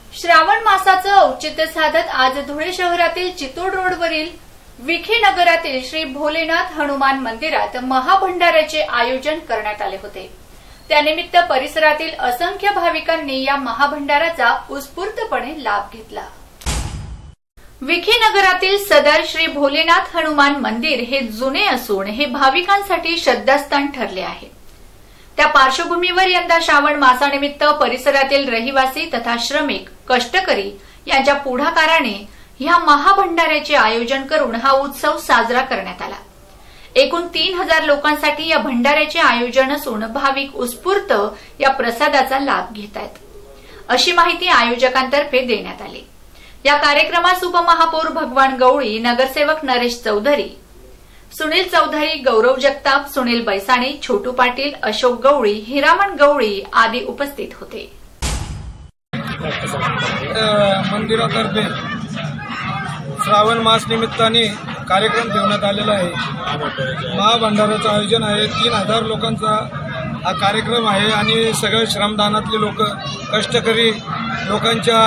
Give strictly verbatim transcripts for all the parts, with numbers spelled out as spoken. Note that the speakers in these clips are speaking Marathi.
श्रावण मासाचं औचित्य साधत आज धुळे शहरातील चितोड रोडवरील विखे नगरातील श्री भोलेनाथ हनुमान मंदिरात महाभंडाऱ्याचे आयोजन करण्यात आले होते। त्यानिमित्त परिसरातील असंख्य भाविकांनी या महाभंडाराचा उत्स्फूर्तपणे लाभ घेतला। विखे नगरातील सदर श्री भोलेनाथ हनुमान मंदिर हे जुने असून हे भाविकांसाठी श्रद्धास्थान ठरले आहे। त्या पार्श्वभूमीवर यंदा श्रावण मासानिमित्त परिसरातील रहिवासी तथा श्रमिक कष्टकरी यांच्या पुढाकाराने ह्या महाभंडाऱ्याचे आयोजन करून हा उत्सव साजरा करण्यात आला। एकूण तीन हजार लोकांसाठी या भंडाऱ्याचे आयोजन असून भाविक उत्स्फूर्त या प्रसादाचा लाभ घेत आहेत, अशी माहिती आयोजकांतर्फे देण्यात आली। या कार्यक्रमास उपमहापौर भगवान गवळी, नगरसेवक नरेश चौधरी, सुनील चौधरी, गौरव जगताप, सुनील बैसाणे, छोटू पाटील, अशोक गवळी, हिरामण गवळी आदी उपस्थित होते। मंदिरातर्फे श्रावण मास निमित्ताने कार्यक्रम ठेवण्यात आलेला आहे। महाभंडाऱ्याचं आयोजन आहे। तीन हजार लोकांचा हा कार्यक्रम आहे आणि सगळे श्रमदानातले लोक, कष्टकरी लोकांच्या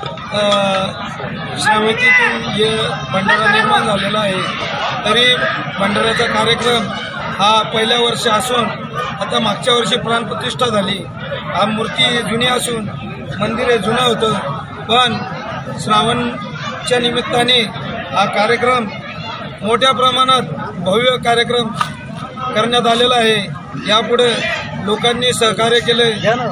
श्रमिकीतून हे भंडारा निर्माण झालेला आहे। तरी भंडाऱ्याचा कार्यक्रम हा पहिल्या वर्षी असून आता मागच्या वर्षी प्राणप्रतिष्ठा झाली। हा मूर्ती जुनी असून मंदिर हे जुनं होतं, पण श्रावणच्या निमित्ताने हा कार्यक्रम मोठ्या प्रमाणात भव्य कार्यक्रम करण्यात आलेला आहे। यापुढे लोकांनी सहकार्य केले,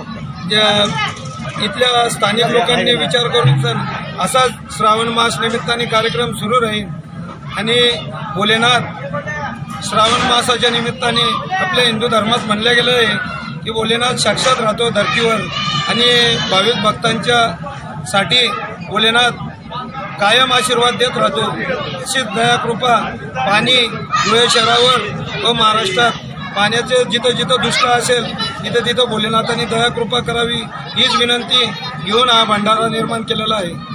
इथल्या स्थानिक लोकांनी विचार करून असाच श्रावण मास निमित्ताने कार्यक्रम सुरू राहील आणि भोलेनाथ श्रावण मासाच्या निमित्ताने आपल्या हिंदू धर्मात म्हणलं गेलं आहे की भोलेनाथ साक्षात राहतो धरतीवर आणि भाविक भक्तांच्या साठी भोलेनाथ कायम आशीर्वाद देत राहतो। अशीच दया कृपा पाणी धुळे शहरावर व महाराष्ट्रात पाण्याचे जिथं जिथं दुष्काळ असेल तिथं तिथं भोलेनाथांनी दया कृपा करावी हीच विनंती घेऊन हा भंडारा निर्माण केलेला आहे।